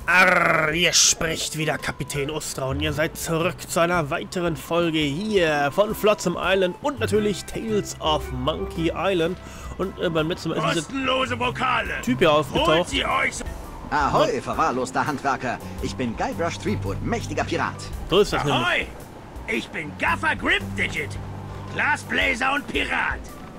Arr, hier spricht wieder Kapitän Ustra und ihr seid zurück zu einer weiteren Folge hier von Flotsam Island und natürlich Tales of Monkey Island. Und beim letzten Mal ist dieser Typ hier aufgetaucht. Ahoi, verwahrloster Handwerker. Ich bin Guybrush Threepwood, mächtiger Pirat. So ist das nämlich. Ahoi, ich bin Gaffer Gripdigit, Glasbläser und Pirat.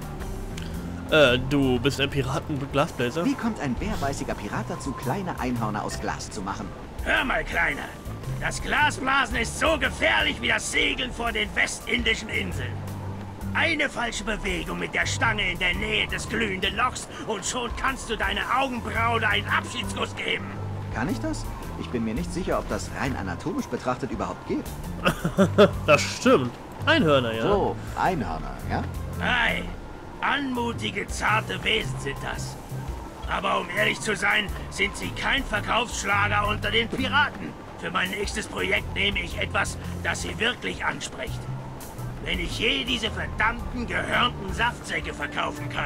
Du bist ein Piraten-Glasbläser? Wie kommt ein bärbeißiger Pirat dazu, kleine Einhörner aus Glas zu machen? Hör mal, Kleiner. Das Glasblasen ist so gefährlich wie das Segeln vor den westindischen Inseln. Eine falsche Bewegung mit der Stange in der Nähe des glühenden Lochs und schon kannst du deine Augenbraue einen Abschiedskuss geben. Kann ich das? Ich bin mir nicht sicher, ob das rein anatomisch betrachtet überhaupt geht. Das stimmt. Einhörner, ja. So, Einhörner, ja? Ei, anmutige, zarte Wesen sind das. Aber um ehrlich zu sein, sind sie kein Verkaufsschlager unter den Piraten. Für mein nächstes Projekt nehme ich etwas, das sie wirklich anspricht. Wenn ich je diese verdammten gehörnten Saftsäcke verkaufen kann.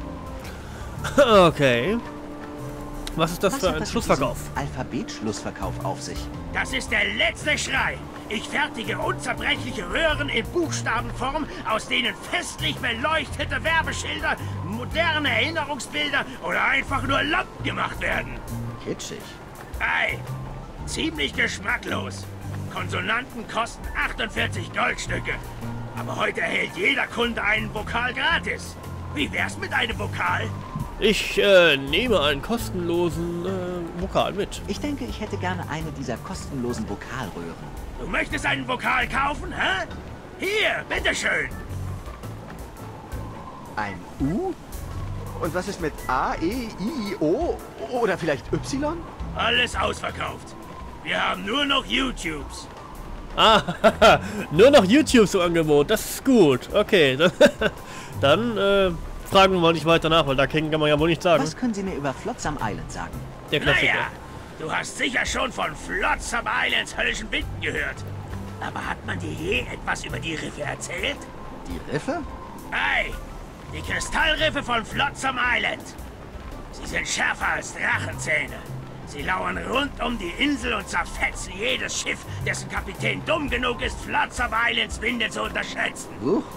Okay. Was ist das für ein Schlussverkauf? Alphabet-Schlussverkauf auf sich. Das ist der letzte Schrei. Ich fertige unzerbrechliche Röhren in Buchstabenform, aus denen festlich beleuchtete Werbeschilder, moderne Erinnerungsbilder oder einfach nur Lampen gemacht werden. Kitschig. Ei, ziemlich geschmacklos. Konsonanten kosten 48 Goldstücke. Aber heute erhält jeder Kunde einen Vokal gratis. Wie wär's mit einem Vokal? Ich nehme einen kostenlosen Vokal mit. Ich denke, ich hätte gerne eine dieser kostenlosen Vokalröhren. Du möchtest einen Vokal kaufen, hä? Hier, bitteschön. Ein U? Und was ist mit A, E, I, O oder vielleicht Y? Alles ausverkauft. Wir haben nur noch YouTubes. Ah, nur noch YouTube im Angebot. Das ist gut. Okay, dann fragen wir mal nicht weiter nach, weil da kann man ja wohl nichts sagen. Was können Sie mir über Flotsam Island sagen? Der Klassiker. Naja, du hast sicher schon von Flotsam Islands höllischen Winden gehört. Aber hat man dir je etwas über die Riffe erzählt? Die Riffe? Ei, die Kristallriffe von Flotsam Island. Sie sind schärfer als Drachenzähne. Sie lauern rund um die Insel und zerfetzen jedes Schiff, dessen Kapitän dumm genug ist, Flotsam Islands Winde zu unterschätzen.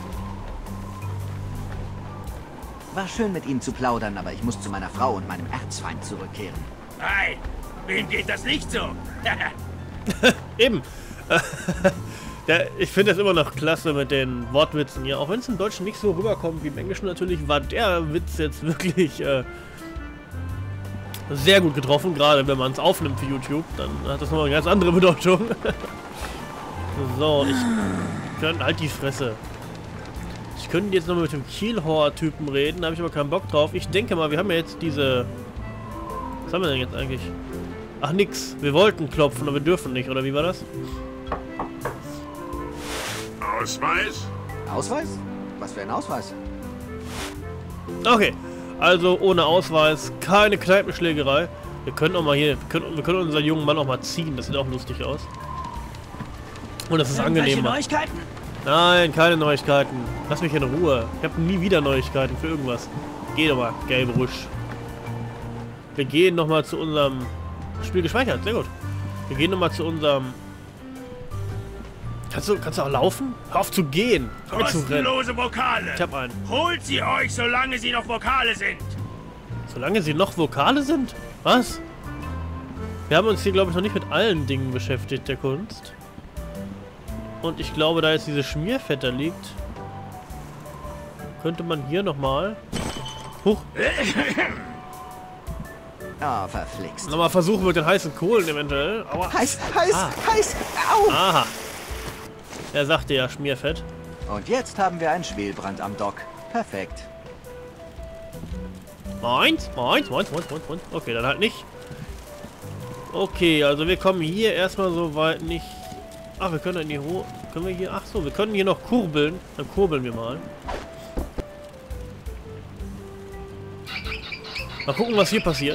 War schön mit Ihnen zu plaudern, aber ich muss zu meiner Frau und meinem Erzfeind zurückkehren. Ei, wem geht das nicht so? Eben. Ich finde das immer noch klasse mit den Wortwitzen hier. Auch wenn es im Deutschen nicht so rüberkommt wie im Englischen natürlich, war der Witz jetzt wirklich sehr gut getroffen. Gerade wenn man es aufnimmt für YouTube, dann hat das nochmal eine ganz andere Bedeutung. So, ich könnte halt die Fresse. Ich könnte jetzt noch mit dem Kielhor-Typen reden, da habe ich aber keinen Bock drauf. Ich denke mal, wir haben ja jetzt diese... Was haben wir denn jetzt eigentlich? Ach, nix. Wir wollten klopfen, aber wir dürfen nicht, oder wie war das? Ausweis? Ausweis? Was für ein Ausweis? Okay, also ohne Ausweis, keine Kneipenschlägerei. Wir können auch mal hier... Wir können unseren jungen Mann auch mal ziehen, das sieht auch lustig aus. Und das ist angenehm. Neuigkeiten? Nein, keine Neuigkeiten. Lass mich in Ruhe. Ich habe nie wieder Neuigkeiten für irgendwas. Geh doch mal, gelbe Rusch. Wir gehen nochmal zu unserem... Spiel gespeichert, sehr gut. Wir gehen nochmal zu unserem... Kannst du auch laufen? Hör auf zu gehen. Hör auf zu rennen. Kostenlose Vokale. Ich hab einen. Holt sie euch, solange sie noch Vokale sind. Solange sie noch Vokale sind? Was? Wir haben uns hier, glaube ich, noch nicht mit allen Dingen beschäftigt, der Kunst. Und ich glaube, da jetzt diese Schmierfett da liegt, könnte man hier nochmal... Huch! Ah, verflixt. Nochmal versuchen mit den heißen Kohlen eventuell. Aua. Heiß, heiß, au! Aha. Er sagte ja Schmierfett. Und jetzt haben wir einen Schwelbrand am Dock. Perfekt. Meins. Okay, dann halt nicht. Okay, also wir kommen hier erstmal so weit nicht... Ach, wir können in die Ruhe... Können wir hier... Ach so, wir können hier noch kurbeln. Dann kurbeln wir mal. Mal gucken, was hier passiert.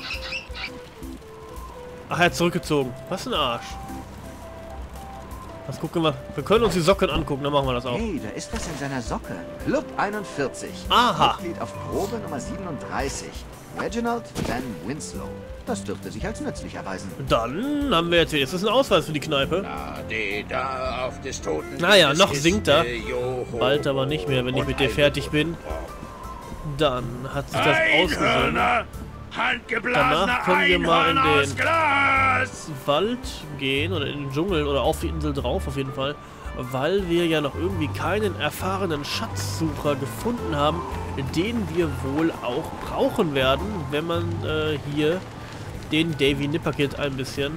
Ach, er hat zurückgezogen. Was ein Arsch. Jetzt gucken wir. Wir können uns die Socken angucken, dann machen wir das auch. Hey, da ist was in seiner Socke. Club 41. Aha. Mitglied auf Probe Nummer 37. Reginald Van Winslow. Das dürfte sich als nützlich erweisen. Dann haben wir jetzt hier. Ist das ein Ausweis für die Kneipe? Na, die da auf des Toten. Naja, noch ist, singt er. Joho. Bald aber nicht mehr, wenn ich mit dir fertig bin. Dann hat sich das ausgesehen. Einhörner, handgeblasene Danach können wir mal in Einhörner aus den Glas. Wald gehen oder in den Dschungel oder auf die Insel drauf auf jeden Fall, weil wir ja noch irgendwie keinen erfahrenen Schatzsucher gefunden haben, den wir wohl auch brauchen werden, wenn man hier den Davy Nipperkid ein bisschen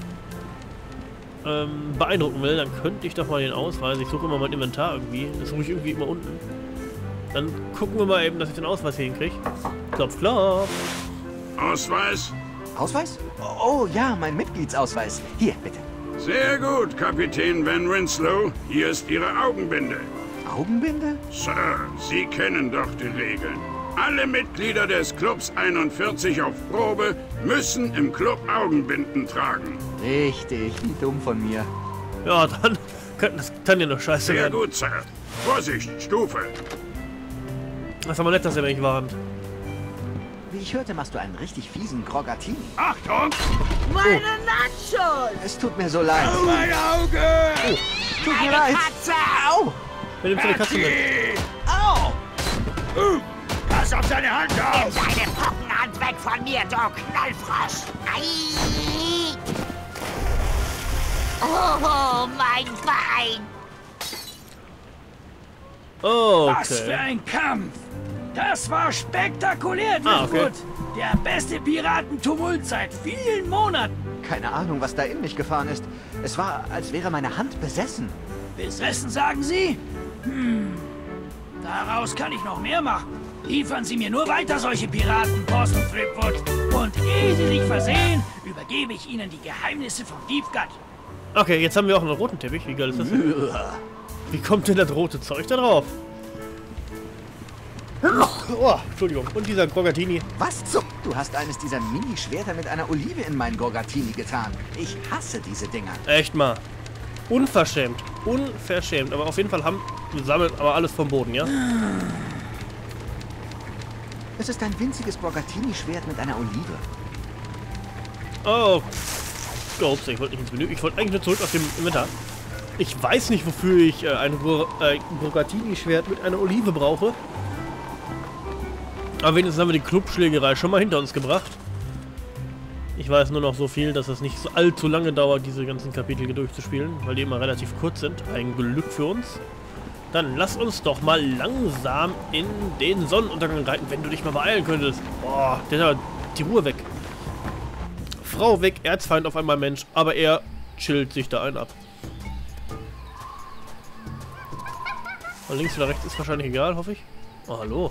beeindrucken will. Dann könnte ich doch mal den Ausweis, ich suche immer mein Inventar irgendwie, das suche ich irgendwie immer unten. Dann gucken wir mal eben, dass ich den Ausweis hier hinkriege. Klopf, klopf. Ausweis? Ausweis? Oh ja, mein Mitgliedsausweis. Hier, bitte. Sehr gut, Kapitän Van Winslow. Hier ist Ihre Augenbinde. Augenbinde? Sir, Sie kennen doch die Regeln. Alle Mitglieder des Clubs 41 auf Probe müssen im Club Augenbinden tragen. Richtig, wie dumm von mir. Ja, dann das kann ja noch scheiße Sehr werden. gut, Sir. Vorsicht, Stufe. Das ist aber nett, dass er mich warnt. Wie ich hörte, machst du einen richtig fiesen Grogatini. Achtung! Meine Nachos! Es tut mir so leid. Oh, mein Auge! Tut mir Eine leid. Katze! Au! Wer nimmt seine Katze mit? Au! Pass auf seine Hand Nimm auf! deine Pockenhand weg von mir, du Knallfrosch! Ei! Oh, mein Bein! Was für Okay. ein Kampf! Das war spektakulär, Ah, okay. Driftwood! Der beste Piratentumult seit vielen Monaten! Keine Ahnung, was da in mich gefahren ist. Es war, als wäre meine Hand besessen. Besessen, sagen Sie? Daraus kann ich noch mehr machen. Liefern Sie mir nur weiter solche Piraten, Post und Driftwood. Und ehe Sie sich versehen, übergebe ich Ihnen die Geheimnisse vom Deep Gut. Okay, jetzt haben wir auch einen roten Teppich. Wie geil ist das denn? Wie kommt denn das rote Zeug da drauf? Oh, Entschuldigung. Und dieser Grogatini. Was zum... Du hast eines dieser Mini-Schwerter mit einer Olive in meinen Gorgatini getan. Ich hasse diese Dinger. Echt mal. Unverschämt. Unverschämt. Aber auf jeden Fall haben wir sammeln aber alles vom Boden, ja? Es ist ein winziges Gorgatini-Schwert mit einer Olive. Oh. Ups, ich wollte nicht ins Menü. Ich wollte eigentlich nur zurück aus dem Inventar. Ich weiß nicht, wofür ich ein Grogatini-Schwert mit einer Olive brauche. Aber wenigstens haben wir die Clubschlägerei schon mal hinter uns gebracht. Ich weiß nur noch so viel, dass es nicht so allzu lange dauert, diese ganzen Kapitel hier durchzuspielen, weil die immer relativ kurz sind. Ein Glück für uns. Dann lass uns doch mal langsam in den Sonnenuntergang reiten, wenn du dich mal beeilen könntest. Boah, der hat die Ruhe weg. Frau weg, Erzfeind auf einmal Mensch, aber er chillt sich da einen ab. Und links oder rechts ist wahrscheinlich egal, hoffe ich. Oh, hallo.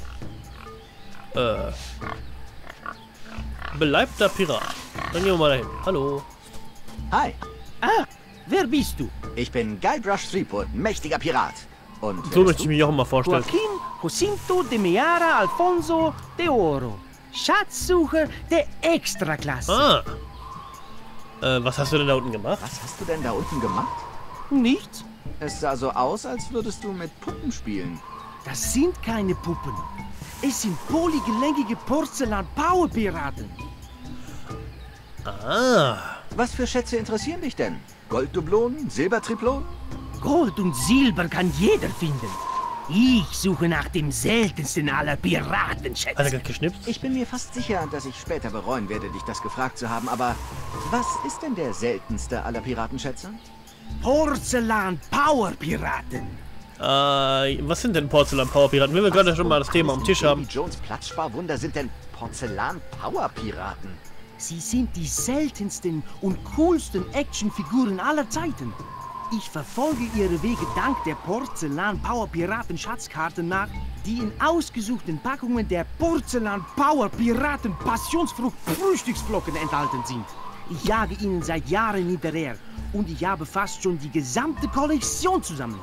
Beleibter Pirat. Dann gehen wir mal dahin. Hallo. Hi, Wer bist du? ich bin Guybrush Threepwood, mächtiger Pirat. Und wer So bist möchte ich mich auch mal vorstellen. Joaquin Jacinto de Meara Alfonso de Oro. Schatzsucher der Extraklasse. Ah. Was hast du denn da unten gemacht? Was hast du denn da unten gemacht? Nichts? Es sah so aus, als würdest du mit Puppen spielen. Das sind keine Puppen. Es sind polygelenkige Porzellan-Power-Piraten. Ah. Was für Schätze interessieren dich denn? Golddublonen? Silbertriplonen? Gold und Silber kann jeder finden. Ich suche nach dem seltensten aller Hat er Piratenschätze. gerade geschnipst? Ich bin mir fast sicher, dass ich später bereuen werde, dich das gefragt zu haben, aber was ist denn der seltenste aller Piratenschätze? Porzellan-Power-Piraten. Was sind denn Porzellan-Power-Piraten? Wenn wir gerade schon mal das Thema am Tisch haben. Davy Jones Platzsparwunder sind denn Porzellan-Power-Piraten? Sie sind die seltensten und coolsten Actionfiguren aller Zeiten. Ich verfolge ihre Wege dank der Porzellan-Power-Piraten-Schatzkarten nach, die in ausgesuchten Packungen der Porzellan-Power-Piraten-Passionsfrucht-Frühstücksflocken enthalten sind. Ich jage ihnen seit Jahren hinterher und ich habe fast schon die gesamte Kollektion zusammen.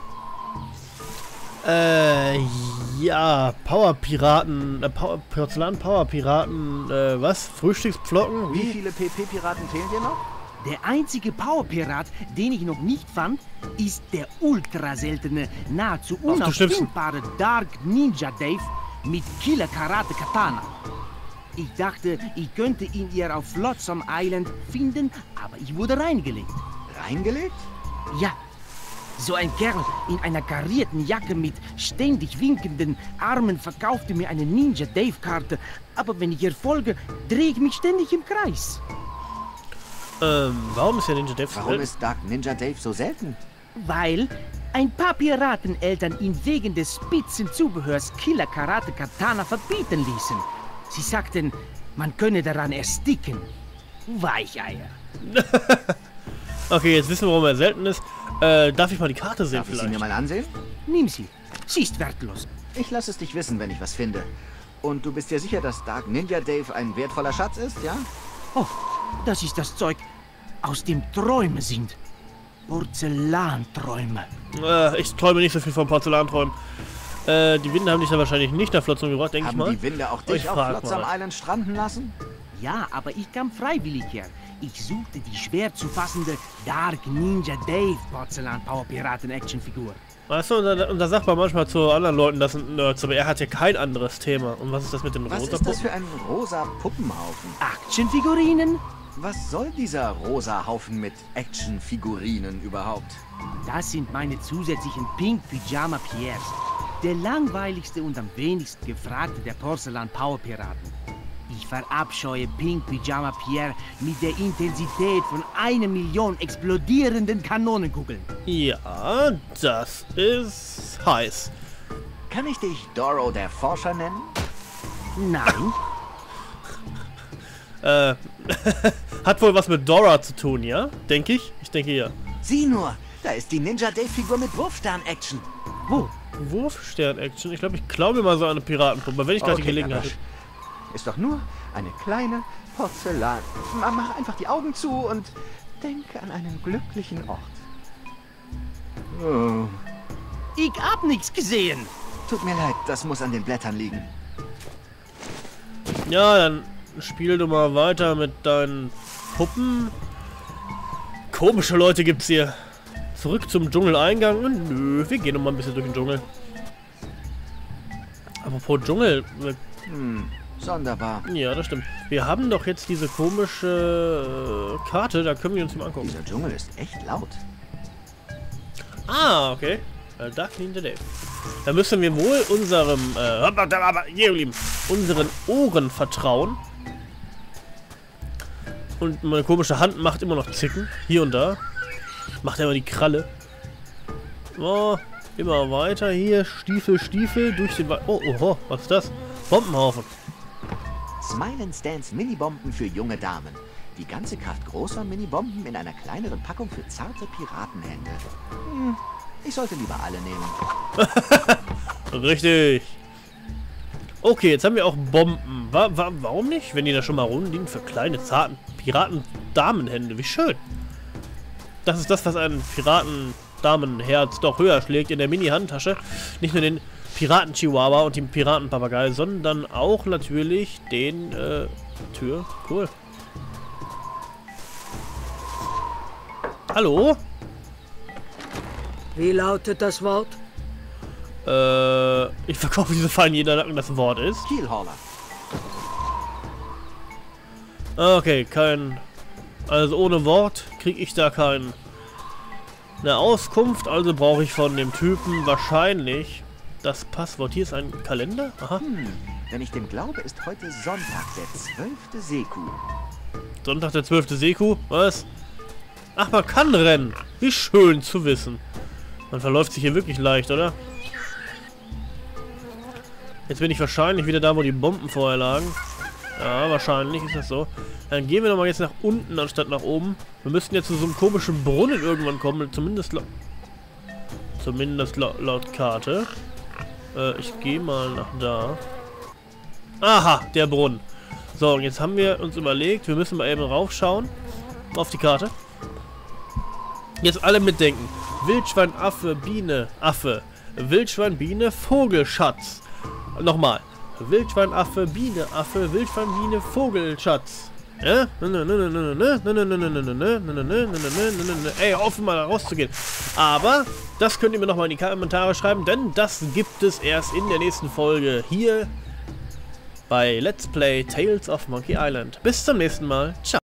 Ja, Power-Piraten, Porzellan-Power-Piraten, was? Frühstücksflocken? Wie viele PP-Piraten fehlen dir noch? Der einzige Powerpirat, den ich noch nicht fand, ist der ultra seltene, nahezu unauffindbare Dark Ninja Dave mit Killer Karate Katana. Ich dachte, ich könnte ihn hier auf Flotsam Island finden, aber ich wurde reingelegt. Reingelegt? Ja, so ein Kerl in einer karierten Jacke mit ständig winkenden Armen verkaufte mir eine Ninja Dave-Karte, aber wenn ich ihr folge, drehe ich mich ständig im Kreis. Warum ist der Ninja Dave so Warum selten? ist Dark Ninja Dave so selten? Weil ein paar Pirateneltern ihn wegen des spitzen Zubehörs Killer Karate Katana verbieten ließen. Sie sagten, man könne daran ersticken. Weicheier. Okay, jetzt wissen wir, warum er selten ist. Darf ich mal die Karte sehen Darf ich sie vielleicht? mir mal ansehen? Nimm sie. Sie ist wertlos. Ich lasse es dich wissen, wenn ich was finde. Und du bist dir sicher, dass Dark Ninja Dave ein wertvoller Schatz ist, ja? Oh, das ist das Zeug, aus dem Träume sind. Porzellanträume. Ich träume nicht so viel von Porzellanträumen. Die Winde haben dich da wahrscheinlich nicht nach Flotsam gebracht, denke ich Haben mal. die Winde auch Ich dich auf frag Flotsam mal. Island stranden lassen? Ja, aber ich kam freiwillig her. Ich suchte die schwer zu fassende Dark Ninja Dave Porzellan-Power-Piraten-Actionfigur. Weißt du, und da sagt man manchmal zu anderen Leuten, das sind Nerds, aber er hat ja kein anderes Thema. Und was ist das mit den Was rosa ist das Puppen? für ein rosa Puppenhaufen? Actionfigurinen? Was soll dieser rosa Haufen mit Actionfigurinen überhaupt? Das sind meine zusätzlichen Pink Pyjama Pierres. Der langweiligste und am wenigsten gefragte der Porzellan-Power-Piraten. Ich verabscheue Pink Pyjama Pierre mit der Intensität von 1 Million explodierenden Kanonenkugeln. Ja, das ist heiß. Kann ich dich Doro der Forscher nennen? Nein, Hat wohl was mit Dora zu tun, ja? Denke ich? Ich denke ja. Sieh nur, da ist die Ninja Dave-Figur mit Wurfstern-Action. wo? Wurfstern-Action? Ich glaube, ich klaue mir mal so eine Piratenpuppe, wenn ich gerade die Gelegenheit Gagasch. habe. Ist doch nur eine kleine Porzellan. Mach einfach die Augen zu und denke an einen glücklichen Ort. Oh, Ich hab nichts gesehen. tut mir leid, das muss an den Blättern liegen. Ja, dann spiel du mal weiter mit deinen Puppen. Komische Leute gibt's hier. Zurück zum Dschungeleingang. Nö, wir gehen noch mal ein bisschen durch den Dschungel. Apropos Dschungel. Sonderbar. Ja, das stimmt. Wir haben doch jetzt diese komische Karte, da können wir uns mal angucken. Dieser Dschungel ist echt laut. Ah, okay. Dark Ninja Dave. Da müssen wir wohl unserem, hier lieben, unseren Ohren vertrauen. Und meine komische Hand macht immer noch Zicken. Hier und da. Macht immer die Kralle. Oh, immer weiter hier. Stiefel, Stiefel durch den Wald. Oh, oho, was ist das? Bombenhaufen. Smile and Stans Minibomben für junge Damen. Die ganze Kraft großer Minibomben in einer kleineren Packung für zarte Piratenhände. Ich sollte lieber alle nehmen. Richtig. Okay, jetzt haben wir auch Bomben. Warum nicht? Wenn die da schon mal rumliegen für kleine, zarten Piraten-Damenhände. Wie schön. Das ist das, was ein Piraten-Damenherz doch höher schlägt in der Mini-Handtasche. Nicht nur den Piraten-Chihuahua und den Piraten-Papagei, sondern auch natürlich den, Tür. Cool. Hallo? Wie lautet das Wort? Ich verkaufe diese Fallen jeder Nacken, das Wort ist. Keelhauler. Okay, kein... Also ohne Wort kriege ich da keine Auskunft, also brauche ich von dem Typen wahrscheinlich das Passwort. Hier ist ein Kalender? Aha. Wenn ich dem glaube, ist heute Sonntag, der 12. Seku. Sonntag, der 12. Seku? Was? Ach, man kann rennen. Wie schön zu wissen. Man verläuft sich hier wirklich leicht, oder? Jetzt bin ich wahrscheinlich wieder da, wo die Bomben vorher lagen. Ja, wahrscheinlich ist das so. Dann gehen wir nochmal jetzt nach unten, anstatt nach oben. Wir müssten jetzt zu so einem komischen Brunnen irgendwann kommen. Zumindest laut Karte. Ich gehe mal nach da. Aha, der Brunnen. So, und jetzt haben wir uns überlegt, wir müssen mal eben raufschauen. Auf die Karte. Jetzt alle mitdenken. Wildschwein, Affe, Biene, Affe. Wildschwein, Biene, Vogelschatz. Nochmal. Wildschwein, Affe, Biene, Affe. Wildschwein, Biene, Vogelschatz. Ey, offen mal rauszugehen. Aber das könnt ihr mir nochmal in die Kommentare schreiben, denn das gibt es erst in der nächsten Folge hier bei Let's Play Tales of Monkey Island. Bis zum nächsten Mal. Ciao.